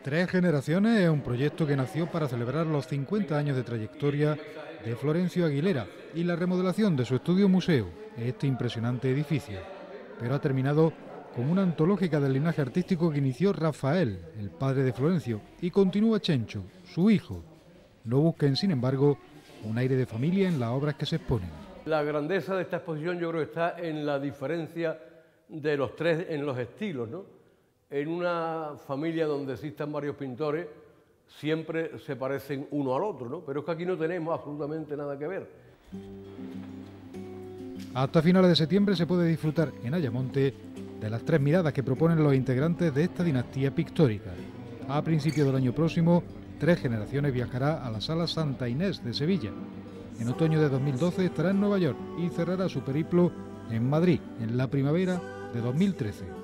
Tres generaciones es un proyecto que nació para celebrar los 50 años de trayectoria de Florencio Aguilera y la remodelación de su estudio museo, este impresionante edificio. Pero ha terminado con una antológica del linaje artístico que inició Rafael, el padre de Florencio, y continúa Chencho, su hijo. No busquen, sin embargo, un aire de familia en las obras que se exponen. La grandeza de esta exposición yo creo que está en la diferencia de los tres en los estilos, ¿no? En una familia donde existan varios pintores, siempre se parecen uno al otro, ¿no? Pero es que aquí no tenemos absolutamente nada que ver. Hasta finales de septiembre se puede disfrutar en Ayamonte de las tres miradas que proponen los integrantes de esta dinastía pictórica. A principios del año próximo, Tres Generaciones viajará a la Sala Santa Inés de Sevilla. En otoño de 2012 estará en Nueva York y cerrará su periplo en Madrid en la primavera de 2013.